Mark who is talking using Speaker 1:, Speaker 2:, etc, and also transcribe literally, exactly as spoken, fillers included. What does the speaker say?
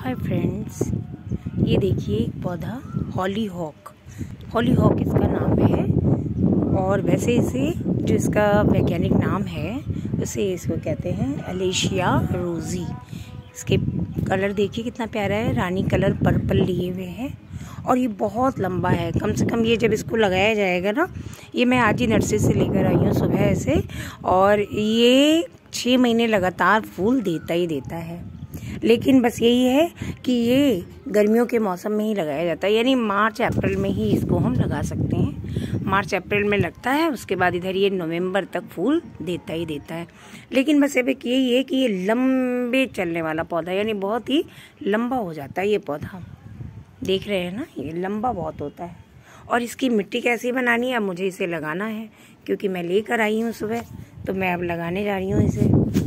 Speaker 1: Hi friends, ये देखिए एक पौधा हॉलीहॉक हॉलीहॉक इसका नाम है। और वैसे इसे जो इसका वैज्ञानिक नाम है उसे इसको कहते हैं एलेशिया रोजी। इसके कलर देखिए कितना प्यारा है, रानी कलर पर्पल लिए हुए हैं और ये बहुत लंबा है। कम से कम ये जब इसको लगाया जाएगा ना, ये मैं आज ही नर्सरी से लेकर आई हूँ सुबह से, और ये छः महीने लगातार फूल देता ही देता है। लेकिन बस यही है कि ये गर्मियों के मौसम में ही लगाया जाता है, यानी मार्च अप्रैल में ही इसको हम लगा सकते हैं। मार्च अप्रैल में लगता है, उसके बाद इधर ये नवंबर तक फूल देता ही देता है। लेकिन बस अब एक यही है कि ये लंबे चलने वाला पौधा, यानी बहुत ही लंबा हो जाता है ये पौधा। देख रहे हैं ना, ये लंबा बहुत होता है। और इसकी मिट्टी कैसी बनानी है, अब मुझे इसे लगाना है क्योंकि मैं लेकर आई हूँ सुबह, तो मैं अब लगाने जा रही हूँ इसे।